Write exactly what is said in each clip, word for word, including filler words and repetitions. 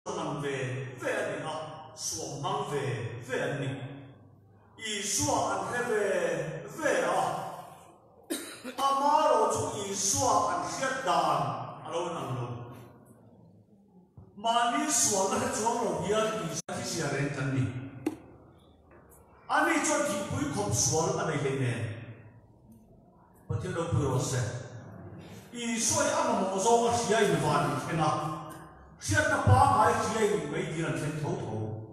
nằm về về anh à xuống mang về về anh đi ý xóa anh hay về về à ama rồi chú ý xóa anh khiết đàn alo nằm luôn mà ní xóa nó hết xuống rồi giờ ý sao thì sẽ lên thân đi anh ấy cho thì quý không xóa anh ấy lên nè và theo đâu quý rồi sẽ ý xóa anh mà mua rau thì ai mà vào thế nào Siat na pa ngai khiai mấy đi làm chuyện thấu thấu.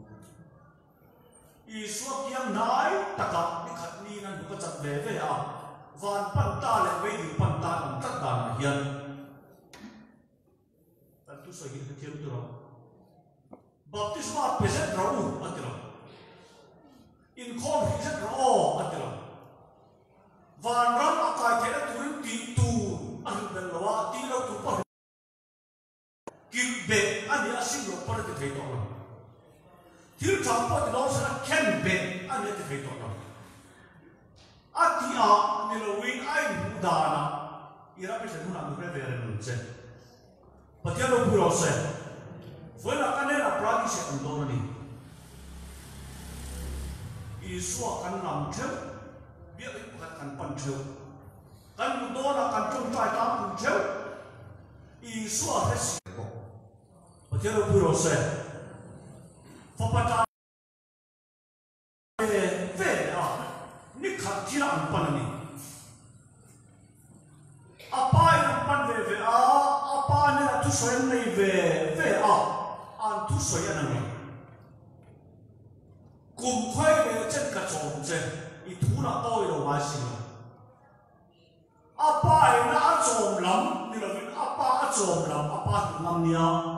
Isu kiam nai taka ni khat ni nan ko chat ve ve a. Van pan ta le mấy đi pan ta nam chat dan hian. Tan tu so hi thiam tu ro. Baptisma peset ro u atiro. In khom hi set ro atiro. Van ram akai thela turin ti tu an ben lawa ti lo tu pa Kim be anh ấy xin lỗi para cái thấy đó rồi, thiếu thằng bao nhiêu sẽ khen be anh ấy thấy đó rồi, à thì à nên là win ai muốn đà na, ira bây giờ muốn làm cái về rồi chứ, bắt đầu nó bùrọ̀ sẽ, với là cái này là practice sẽ không đâu này, Isu akan làm theo, biết cái akan pan theo, kan muốn đó là kan trong trái tam cùng theo, Isu akan Và theo đúng rồi sẽ Pháp bát về về à Ní khát chỉ là ăn pan này Apa yang pan về về à Apa này là tu soi này về về à Ăn tu soi anh này Cùng khoai về chân cả trộn chân Ý thú là tôi đâu mà xin Apa yang đã trộn lắm Nên là vì apa trộn lắm Apa ngâm nha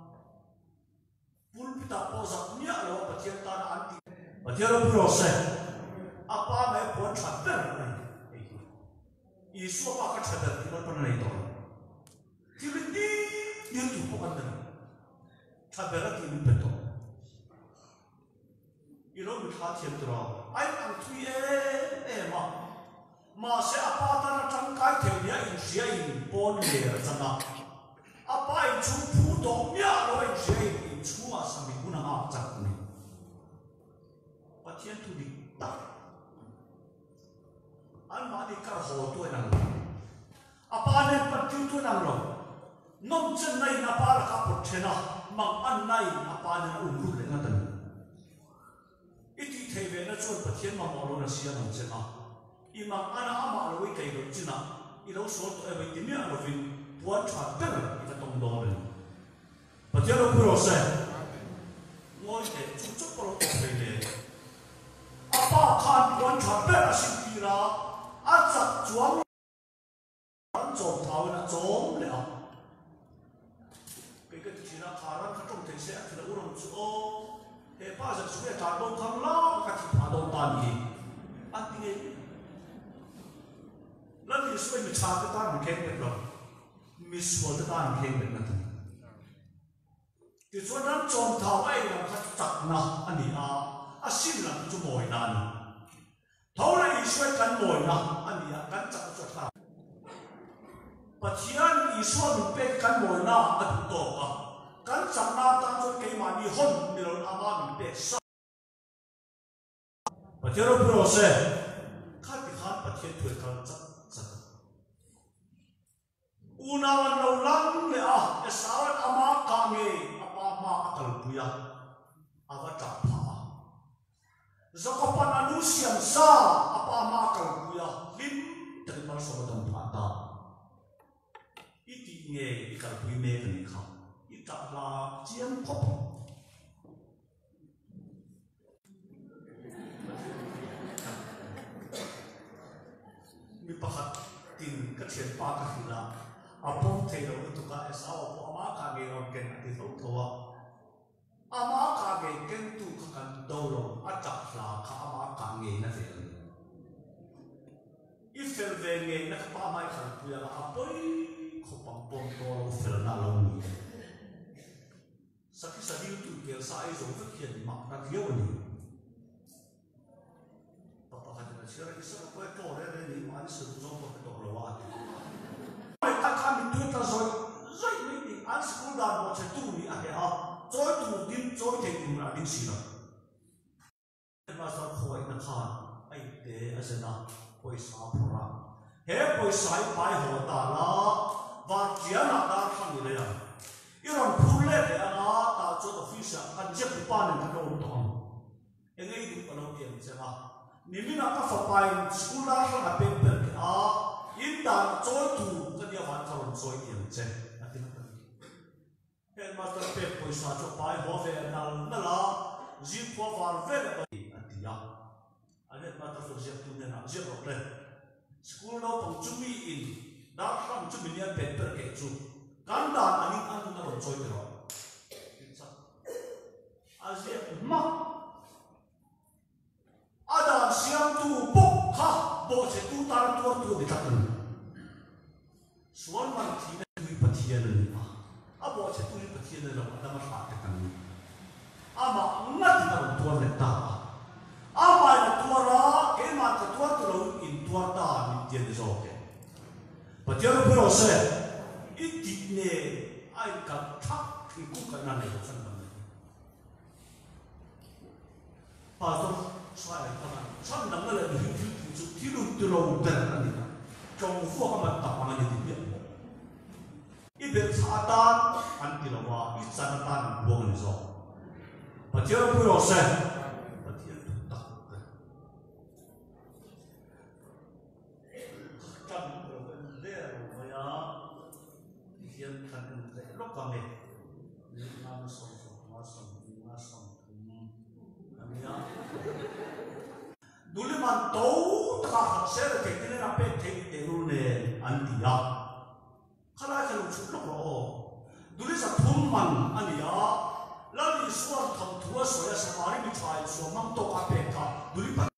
Pulpita pozak niya lo patien ta na anti patien prose apa me pon chatter nei isu apa ka chatter ti lo pan nei to ti li ti tu po kan den chatter ti li peto ilo mi kha thiem tro ai ang thui e e ma ma se apa ta na chang kai theu nia in sia in pon le changa apa in chu pu to mia lo in sia Chúa sang mình cũng làm chặt mình, và thiên thu đi đặt, anh mà đi cả hồ tôi nằm, apa nên bắt chước tôi nằm rồi, nông dân này apa là cả một thế nào, mang ăn này apa nên ủng hộ lên ngân ít thì thấy về nó cho bắt thiên mà mỏ nó là xia nông dân à, im mang ăn ama rồi cái đồ chứ nào, ít đâu số tôi về tìm hiểu rồi vì buat chặt bên này cái đồng đồ này. Và theo đó tôi sẽ ngồi để chúc chúc vào cuộc đời này. Apa khan quan trọng bé là sinh đi ra, ắt chặt chuông, ăn trộm tháo là trộm lẽ. Cái cái chuyện là khá là trong thế sẽ thì là u đồng chỗ, hệ ba giờ chúng ta trả đông thằng lá, cái chuyện phá đông tàn gì, ăn tiếng lần này suy mình trả cái ta mình khen được rồi, mình xua cái ta mình khen được rồi. Thì cho nên trộm thảo ấy là khát chặt na anh đi à, à xin là chú mồi nan, thấu là ý xoay cắn mồi na anh đi à cắn chặt cho thảo, và thiên ý xoay mình bê cắn mồi na anh tổ à, cắn chặt na ta cho cái mà đi hôn đi rồi ama mình bê sa, và thiên rồi rồi sẽ khát bị khát và thiên tuổi cắn chặt chặt, unawan lâu lắm nè à, cái sao ama càng nghe ma akal puya ava tapha zakopan anusiam sa apa ma akal puya lim terima sobatang phata iti nge ikal pui me kan kha ita la chiam khop mi pakhat tin ka chen pa ka hila apong thelo tu ka esao po ama ka ge ron ken ati tho thowa ama ka ge ken tu ka kan do ro achak la kha ama ka nge na fel i fel ve nge na pa mai khan pu ya a poi kho pam pom to lo fel na lo ni sakhi sa diu tu ke sa ai zo fa khian ma na hiu ni pa pa ka na sira ki sa ko to re re ni ma ni su zo ko to lo wa ta kami tu ta rồi rồi mấy đi ăn school đàn một chế tu đi à hả rồi din choi thei kum ra din si lo ma sa khoi na khan ai te asena poisa phora he poisa pai ho ta la va chia na da khang ni le ya iron phule le anga ta cho office kan je pa ne na do to engai du pa lo tiam che ma nimina ka fa pai school la ka paper ke a in da choi tu ka dia van thon choi tiam che atin he master pe poisa cho pai ho ve na na la ji po var ve atia ale master so je tu ne na je ro le school no pang chumi in da ram chumi ne paper ke chu kan da ani an na ro choi ro aje ma ada siam tu bok ha bo se tu tar tu tu de tak suan man thi na tu pathian ni ma a bo se tu pathian ni ro da ma sa te kan ni ama ngat na ro tu le ta ama na tu ra ke ma ta tu tu ro in tu ta ni tian de zo ke pathian ro se i ti ne ai ka thak ki ku ka na ne san ba pastor sai ka na san dang le ni ti ti ti lu tu lo da na ni trong fu ka ma ta ma ni ti bi i be cha ta an ti lo wa i san ta ni bo ni zo pa ti ro ro se pa ti tu ta ka ro le ro ya hian kan le lo ka me ni na so so ma so ma so duliman to ta ser te ne na pe te te ru ne antia khala ka lu chu lo ro duli sa thum man ania la ni suan tham thua so ya sa mari mi thai so mam to ka pe ka duli pa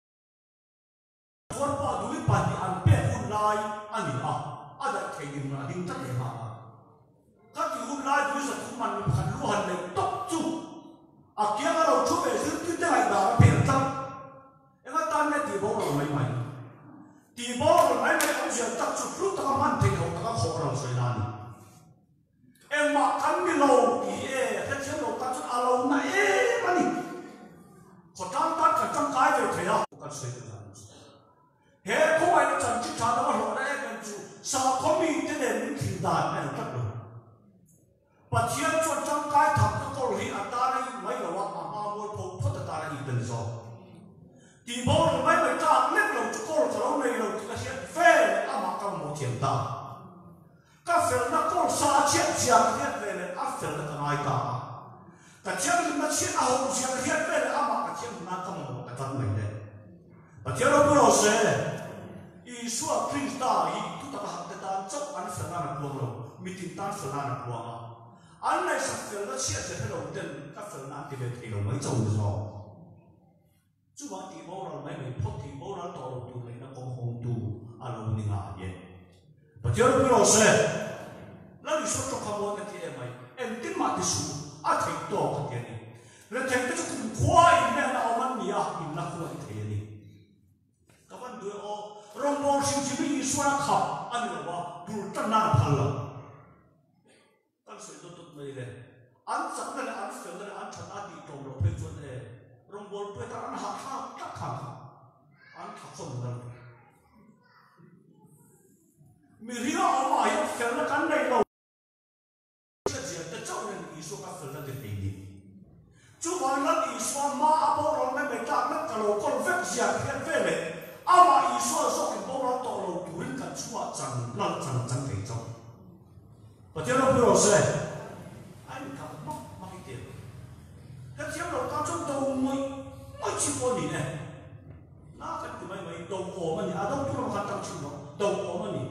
thor pa duli pa ni an pe hun lai ania ada ke ni na ding ta ke ha ka ki hun lai duli sa thum man mi khan lu han le tok chu a kia ga ro chu be zin ti te lai da pe ta ne ti bo ro mai mai ti bo ro mai mai am sia tak chu fru ta man te ko ta kho ro sai na ni em ma kan mi lo ti e ta che lo ta chu a lo na e ma ni ko ta ta ka chang kai de the ya ka sai ta he ko ai na chan chi cha da ro na e kan chu sa ko mi te ne ni ti da na ta lo pa chian chu chang kai thak ko ko ri a ta ri mai lo wa ma ma mo pho pho ta ta ri den zo ti bo ro mai mai ta let lo chu ko ro nei lo ti ka sia fe a ma ka mo tiam ta ka fel na ko sa chiat chiat hiat ve le a fel na ka mai ta ka chiam na chi a ho sia hiat ve le a ma ka chiam na ka mo ka tan mai le pa ti ro ro se i su a krista i tu ta ha ta tan chok an fel na ko ro mi tin tan fel na ko a an nei sa fel na chiat se he lo den ka fel na ti ve ti lo mai chong zo chú bảo thì bố rồi mấy mình phốt thì bố nó tổ tụ lấy nó con hồn tụ à lâu đi ngả vậy và theo cái đó sẽ nó đi xuất cho các bạn cái gì vậy em tin mà thì số à thấy to cái gì này rồi thấy cái chút khoa in này là ông anh nhỉ in là khoa cái gì này các bạn đuổi ô rong bò sinh chỉ bị số là khập anh làว่าดูตั้งนานพันละตั้งสวยตัวๆเลยอันสักนั่นอันเสือนั่นอันชนะดีตรงเราเป็นส่วนเอรองบอลเพื่อทำหักข้าวตักข้าวอันทักสมดังมีเรื่องเอามาอย่างเฟลล์กันในเราเสียแต่เจ้าเนี่ยอีสุกับเฟลล์จะตีดีจู่วันนั้นอีสุมาอาบอลไม่เป็นการนักกระโหลกคนเฟกเสียเพี้ยนเฟลเลยอามาอีสุส่งบอลต่อเราดูริกันชั่วจังนั่งจังจังเที่ยวประเดี๋ยวเราไปรอเสียไอ้กับมักมักเดียวถ้าเที่ยวเราการจงตัวไม่ไม่ชิบนี่เนี่ยน่าจะทำไมไม่ตัวโอมันนี่อาต้องทุกคนตั้งชื่อเราตัวโอมันนี่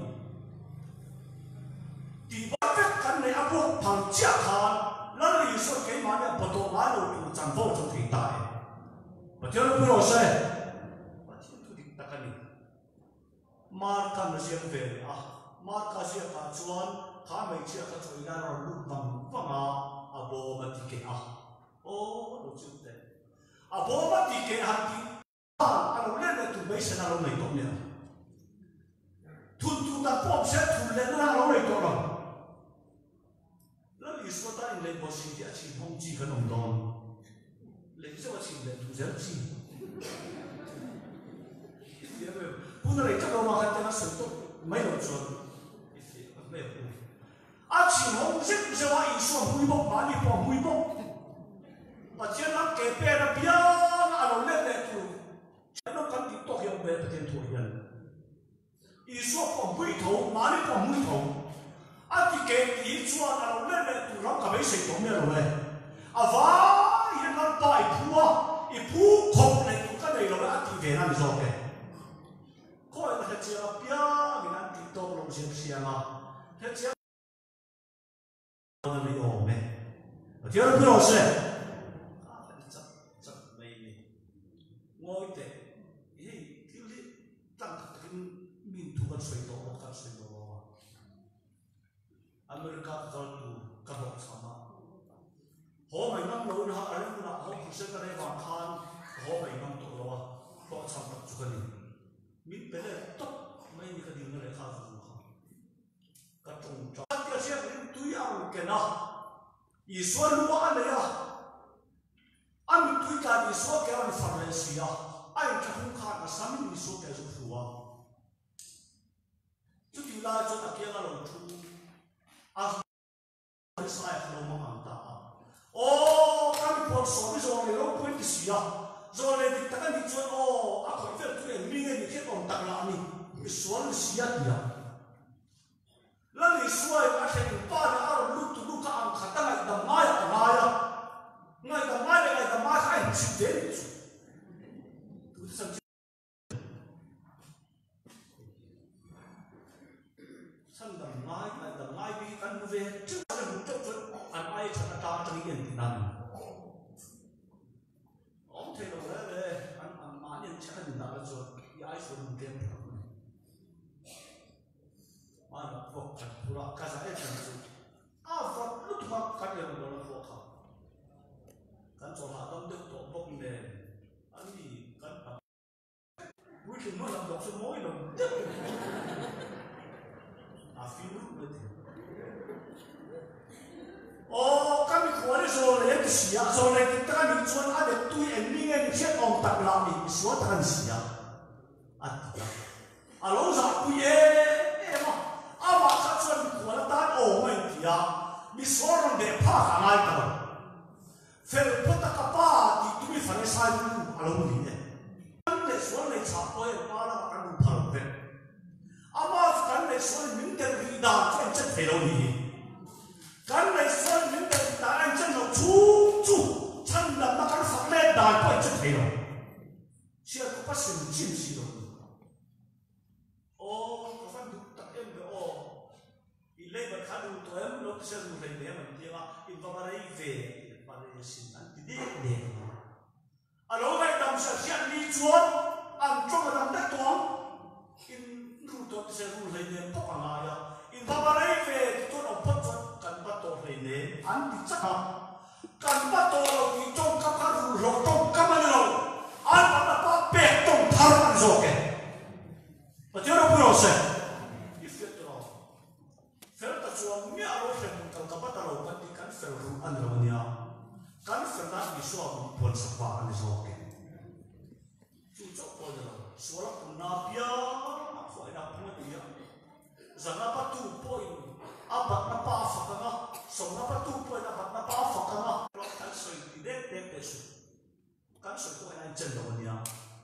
ที่บ้านเป็ดกันในอาพวกผังเจ้าขานแล้วลีสุดเกี่ยมาเนี่ยประตูไม้เราดูจังโฟจงที่ตายประเดี๋ยวเราไปรอเสียประเดี๋ยวทุกทีตะกันนี่มากันเสียงเฟรอ่ะมากันเสียกันชวนข้าไม่เชื่อกันช่วยได้เราลุกฟังฟังอ่ะอาโบมันที่เกี่ยโอ้เราจุดเด่นอาโบมันที่เกี่ยหันที่อ่าเราเล่นในตัวไม่ใช่เราไม่ต้องเนี่ยทุนทุนตะปอบเสร็จทุนเล่นเราไม่ต้องหรอกแล้วอีสวดได้ในบ我心底情空几个弄动，零什么情的都在情。不能来这个嘛，还等下手动没有做，没有。啊，情空是不是话一说每步把你跑每步，把这那改变了变，啊，老来来做，这那肯定都要变不点拖延。一说跑每头，马你跑每头。 啊！啲嘅啲做啊，老咧咧，都諗咁俾食到咩路咧？啊，哇！而家大鋪啊，而鋪窮嚟，都跟你路咧，一啲嘢難做嘅。嗰日係只啊，邊嘅難啲多路上上啊，係只。我哋你學咩？我聽到佢老師，啊，真真美味，我哋，咦，啲啲真係面塗個水多，個水多。 Amerika kalau kabok sama, ho mai nam lo na alam na ho kusen ka re wa khan, ho mai nam to lo wa, ho cham tak chu ka ni, mit pele to mai ni ka ding na re kha zu kha, ka chung cha ka sia ni tu ya ke na, i so lu wa le ya, am tu ka ni so ke wa ni fa le si ya, ai ka hu kha ka sam ni so ke zu fu wa, chu ti la chu ta ke la lo chu. Ah, saya kalau mengangkat, oh kami pun suami suami lo pun disiap, suami kita kan dijual, oh aku itu tu yang minggu ni kita orang tak lani, suami siap dia. Lalu suami ada yang pada orang lutu luka angkat ngai damai ngaya, ngai damai ngai damai kai mesti itu. Itu saja. Sandang ngai ngai damai bi kan move. Anh ai cho ta ta trong yên thì nằm, ông thầy đâu đấy, anh anh mà nhân chắc là đã rồi, ai số mình tiền rồi, mà nó phục thật, thua cả giải chân rồi, à phục lúc mà cái điều đó là phục thật, cái chỗ nào tâm đức tổ bốc nè, anh đi cái nào, cuối cùng nó làm độc số mối rồi, à phim lúc đấy. Oh, kami kuari sore itu siap, sore kita kan dijual ada tu yang ni yang siap orang tak lami, semua tak siap. Ada. Alau satu ye, eh mah, apa kat suami kuari tak oh main dia, misalnya dia pak angai tahu. Fel pota kapa di tu mi fare sai dulu, alau ni eh. Kan le suami capai para makan lupa lupa. Apa kan le suami minta bida, kan cek fellow ni. Kan này xuân những cái đã anh chân nó chú chú chân là nó cái phật lên đài quay chân thấy rồi, chưa có phát sinh chim gì rồi. Ô, có phát được tập em về ô, đi lấy vật khá đủ tuổi em lúc sẽ dùng thầy bé mình kia mà, in vào đây về, vào đây xin anh đi đi để. À lúc này tầm sẽ hiện đi chuột, ăn trong cái tầm đất toán, in rủ tôi sẽ dùng thầy bé bóc vào lại à, in vào đây về tôi đọc bóc chuột. Ini anti cakap kan pato di tong kapal lo tong kapal lo an pada pa pe tong tharan zoke betul apa rasa ifetro ferta suami aro fem kan kapal lo pati kan ferru an romania kan ferna di suami pon sapa an zoke cucok pon lo suara punapia apa ida punapia zanapa tu poin apa napa fakana so napa tu poin apa napa fakana kan soi tidak tidak besu kan soi tu yang jendoh dia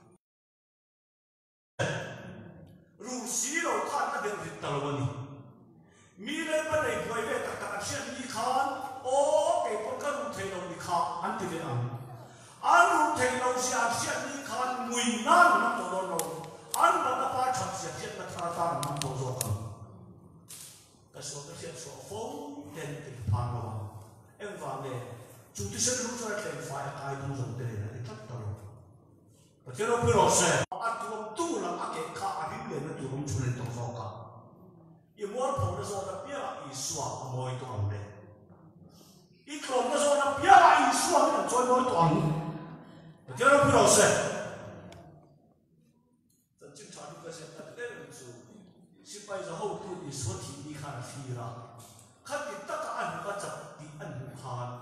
Rusi lo kan ada di talwani mile pada boy be tak tak sian ni kan oh ke pon kan rutai lo ni kan anti de an an rutai lo sian sian ni kan muinan na to lo an pada pa chap sian sian na trata na to zo kan so cái chuyện số phóng đến từ phàm lo em vào này chúng tôi sẽ lúc cho em phải ai cũng dùng để này chắc tao và cho nó cứ lo sẽ ăn tuồng tu là ăn cái cá ăn bìm lên nó tụi nó chun lên trong gió cả yêu muốn phổ nó gió nó bia ý xóa mồi tuồng đấy ý còn nó gió nó bia ý xóa nó cho mồi tuồng và cho nó cứ lo sẽ真正常的个现在这个是是摆着后头的所提。看 phi ra khát thì tất cả anh có chặt thì anh không khan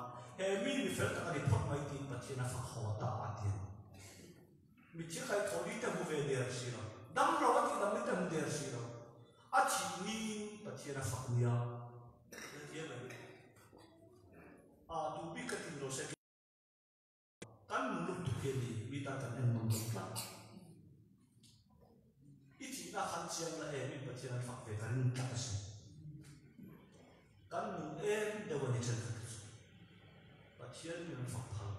chỉ là phật họ ta ăn tiền mình chỉ khai thổi đi theo về đề sĩ rồi đâm rồi cái gì đâm đi theo đề sĩ rồi à chỉ ni và chỉ là phật nia thế vậy à tu biết cái gì rồi sẽ kan lúc tu kia đi vì ta cần em mong muốn ít chỉ là khăn xiang là em mình chỉ là phật về cái những cái gì kan mong em đều là chân thật và chỉ là những phật thằng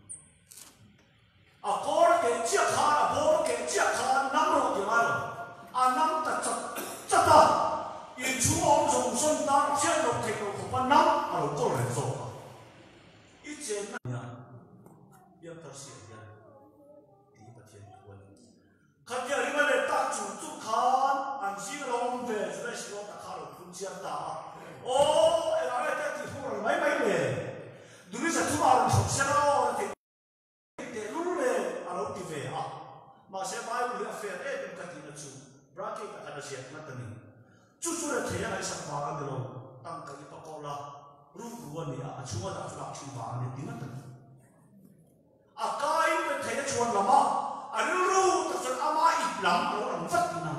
à có cái chiếc khăn à có cái chiếc khăn nắm rồi thì mai rồi à nắm ta chặt chặt ta in chú ông dùng xuân ta chiếc đầu thịt đầu của con nắm à rồi có lại rồi ít chuyện này yang tersedia di bagian tuan. Kerja lima letak cucu kan, anjing long ve sudah siapa tak kalau pun siapa. Oh, orang itu di luar mai mai le. Dulu saya cuma orang siapa orang di di luar le, orang di ve ah. Masa mai boleh affair eh bukan di lucu. Berarti tak ada siapa macam ni. Cucu le dia nak isap barang dulu. Tang kali pakola, ruguan ni ah. Cuma tak nak cuma barang ni macam ni. Akaiเป็นเทชวนละมาอันรู้แต่จนอามาอีกหลังเราหลังฟัดนะ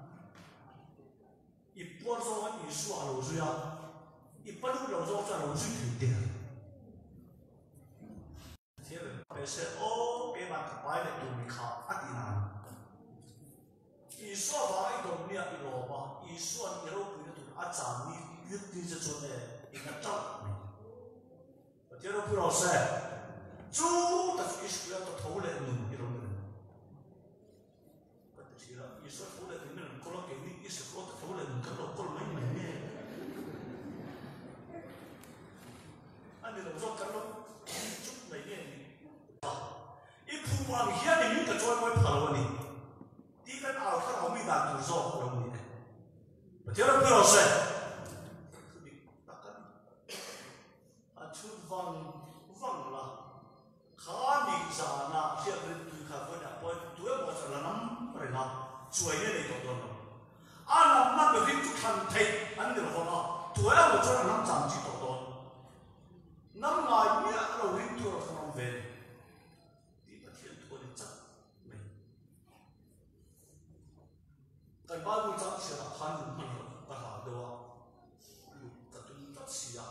อีปวดโซ่อีสัวเราสุยาอีปลุเราโซ่จะเราสุยถึงเดียวเชื่อไหมเชื่อโอ้เกี่ยมันกับไปเลยตัวมีขาอัดอีนานอีสัวว่าอีตรงนี้อีโลบะอีสัวอีโลกุยตัวอาจารย์นี่ยึดที่จะชนเนี่ยอีกนักจับเชื่อเราพูดเราเสียจูแต่ที่สุดแล้วตัวทุ่งเล่นนู่นอีโรงเรียนก็แต่ที่ละอีสุดทุ่งเล่นนู่นคนละเก่งนี่อีสุดก็ตัวทุ่งเล่นนู่นก็เราคนไม่เหมือนเนี่ยอันนี้เราชอบกันเราจุดไหนเนี่ยอีผู้วางเฮียนี่มันก็ช่วยไว้พาเราเนี่ยที่กันเอาถ้าเราไม่ด่าตัวชอบเราเนี่ยแต่ที่เราเพื่อเราเสียคือดิตักกันอันชุดวังวังละข้ามีสาระเชื่อเป็นตัวข้าคนอ่ะพอตัวเองบอกจะละน้ำอะไรนะช่วยเนี่ยในตัวเราอันนั้นมันเป็นทุกทันทีอันนี้เราบอกว่าตัวเองบอกจะละน้ำจำจีตัวเราน้ำลายเนี่ยเราเห็นตัวเราทำเวรที่ประเทศตัวนี้จัดไม่แต่บ้านเราจัดเสียพันหนึ่งมันก็หาดูว่าลูกกระตุ้นจัดเสีย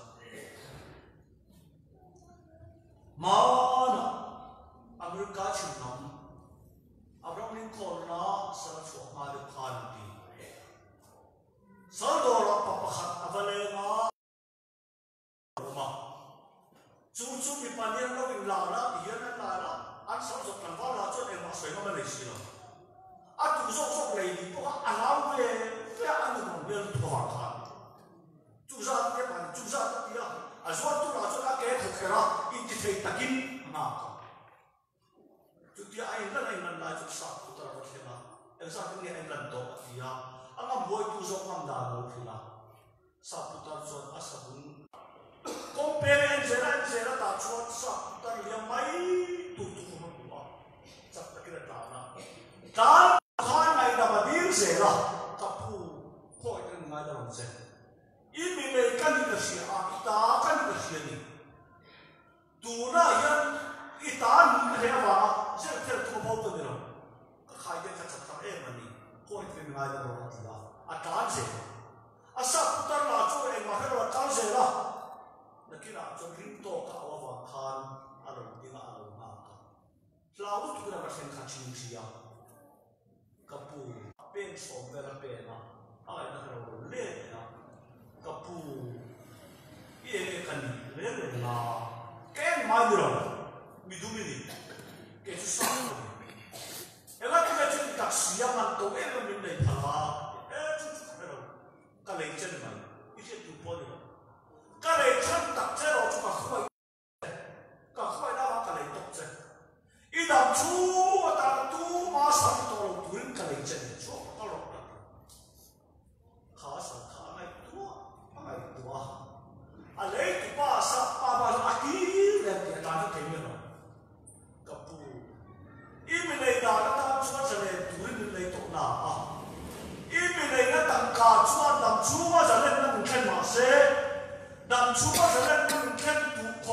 มานะอเมริกาชิมน้ำอับราฮัมลินคอล์นนะสารชัวมาเดือดขาดดีสารโดรัปปะขัดอับเลนะมาจู่จู่มีปัญญาเราวิ่งลาละเยอะนั่นลาละอันสารสุดหลังว่าเราจะเอ็มมาสวยมาเลยสิละอันจู่จู่จู่เลยดีเพราะว่าอันเราเว้ยเว้ยอันนี้มันเรื่องตัวขาดจู่จู่เก็บมันจู่จู่ที่ละอันส่วนตัวเราจะเก็บถูกแค่ละอินทิเฟตกินนะจุดที่ไอ้นั่นไอ้นั่นได้จุดสักตัวเราเห็นละเอ็งสักที่ไอ้นั่นโตที่ละอันนั้นบ่อยตัวส่งมันด่าเราที่ละสักตัวส่วนอาศัยคอมเพลนเจริญเจริญตาชวนสักตัวเลี้ยงไม่ตัวตัวมันตัวสักตะกี้ตานะการข้างในดับดิ้งเจริญกับผู้คอยกันง่ายดาวเจอีมีเลยกันนี่ก็เสียอ่ะอีตากันนี่ก็เสียนี่ตัวน่ะยันอีตานี่ก็เรียกว่าเจ้าเจ้าตัวพ่อตัวนี้เราก็ขายได้จัดจัดเองมันนี่คอยกันง่ายดาวที่ละอาการเสียอาสักตัวน่ะช่วยเองมาให้เราการเสียละนักกีฬาจนริมโตกับอวกาศอารมณ์ดีละอารมณ์มากเราทุกคนเราเห็นขัดชิงเสียกับผู้เป็นสมเป็นเป็นนะอะไรนะเราเล่นนะกับผู้เย่กันเล่นเลยนะแก่ไม่ดูหรอกมีดูไม่ดีแก่จะสั่งเลยเออที่จะจุดตักเสียมันตัวเองมันมีในพลาเออจุดจุดเราก็เลยเช่นมันไม่ใช่ตัวพอดีก็เลยขั้นตักเจ้าเราจุดกับเขาก็เขาได้มาก็เลยตกใจอีดำชูว่าตาตู้มาสั่งตัวเราตัวเองก็เลยเช่นชอบตลอดขาสั่งขาไม่ตัวไม่ตัวอะไรตัวป้าสับป้าบ้าอาทิตย์เรื่องเกี่ยวกับการเที่ยวกับปูอีมีในดาร์ตามชวนเสน่ห์ตัวมีในตัวหน้าอีมีในนั้นต่างกาชวนดำชูว่าจะเล่นนั่นแค่มาเสดำชูว่าจะเล่นนั่นแค่ตัวคอ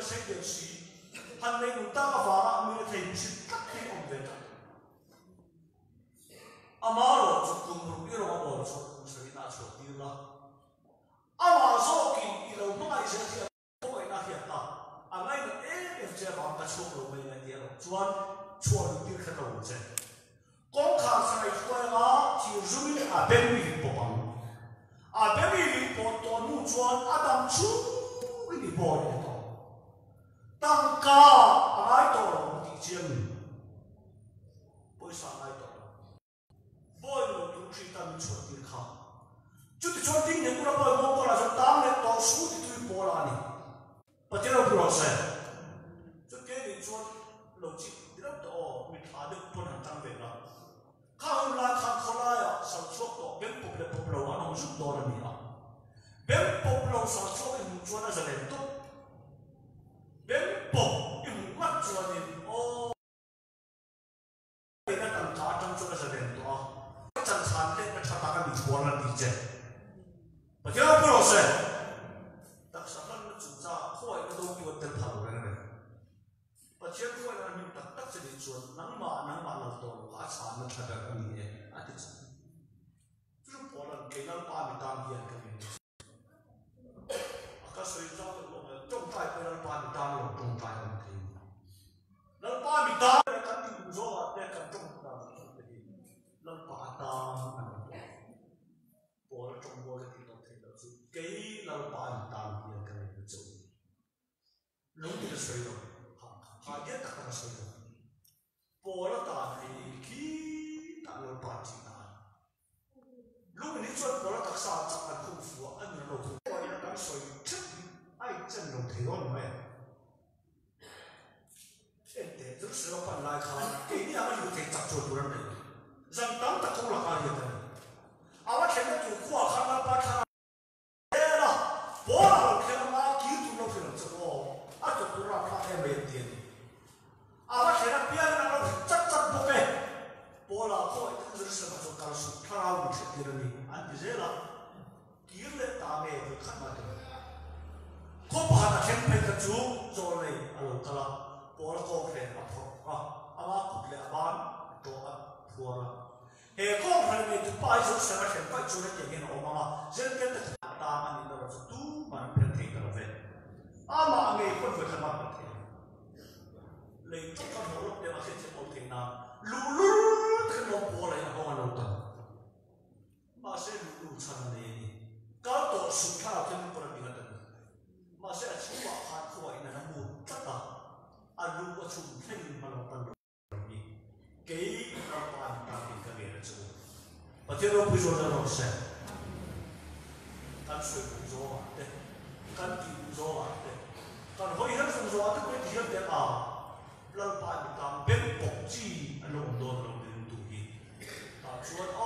sẽ được gì hắn lấy một ta và mình thấy một sự cắt thế ông về đó amaro chụp cùng một cái rồi bỏ chụp cùng sẽ na chụp đi là amaro kỳ đi đâu mà ai sẽ thiệt không ai na thiệt ta anh ấy là em sẽ làm cái chụp rồi mình là thiệt rồi chuan chuan đi cái đầu chứ con khá sai chuan á thì rủi à bên mình bỏ bằng à bên mình bỏ toàn nu chuan Adam chú cái gì bỏ đi đó tăng ca ai đó là một thị trường bồi sang ai đó bồi một chút chỉ ta mình chuẩn bị khá chút chuẩn bị những cái bồi một cái là chúng ta nên đó số thì tôi bỏ ra này bắt đầu bắt đầu xem chút cái này chuẩn lâu chỉ đi đâu đó mình thà được bốn hàng trăm về rồi khang là khang khó lại à sản xuất đó bên bốc lên bốc lâu anh không giúp đó là gì à bên bốc lâu sản xuất thì mình chuẩn là gì đấy tốt bên bốc thì mình mất chuẩn thì ô cái tầm cá trong chỗ là gì đấy đó chẳng hạn đấy cái thằng ta bị cuốn là bị chết bây giờ bây giờ xem đặc sản nó chúng ta khỏi nó đâu có tiền thầu cái này bây giờ khỏi là mình đặc đặc sẽ đi chuẩn nắng mà nắng mà là tổ hóa sản nó thật là cái gì đấy à thì chứ bỏ là cái nó ba mươi tám hiện cái này các suy cho nó trong trái cái nó ba mươi tám là trong trái không thì nó ba mươi tám là cái gì cũng rõ để cái trong là nó ba tám bỏ ra trong bộ cái gì đó thì nó sẽ cái nó ba mươi tám hiện cái này nó chịu lúc thì nó suy rồi họ biết tất cả suy rồi bỏ ra ta thì khi ta nó ba chỉ ta lúc này chuẩn bỏ ra tất cả chắc là không phù anh nó đâu không coi nó đang suy trước ai chân đồng thế đó mà em để rất sự phần lại khá cái này màอยู่ที่จับจุดตรงนั้นเลยrằng tăng tất cả là cái gì đấy à mà khi nó chịu qua khăn là bắt khăn thế là bỏ ra khi nó mà kỹ thuật nó phải làm sao à chụp tụi nó phát em về tiền à mà khi nó biết nó chắc chắn bốc cái bỏ ra thôi cái rất sự mà cho cả sự thao một sự tiền này anh biết là kỹ thuật ta về với khăn mà được có bao nhiêu tiền phải cái chú rồi này alo cả là bỏ ra có cái là thôi à à mà cũng là bán đồ ăn phù ra hệ con phải mình tụi bay rồi sẽ phải phải cho nó cái nó mà dân cái ta ta anh đi đâu tu mà phải thấy cái về à mà người con phải làm mặt thế lấy chút con hồ lô để mà xem xem một thế nào lú lú cái nó bỏ lại nó không ăn được mà sẽ lú chăn này cái tổ sụt thao cái nó còn bị cái đó mà sẽ chịu vào hạt khói này nó buồn chắc là anh lú có chịu thêm mà nó còn cái nó toàn toàn bị cái gì đó chứ và thế nó bây giờ nó làm sao căn suy cũng rõ đấy căn kỳ cũng rõ đấy căn hồi hết cũng rõ tức cái gì đấy à lần ba mươi tám bên bọc chi anh nó cũng đồn nó bên tụi gì à chuột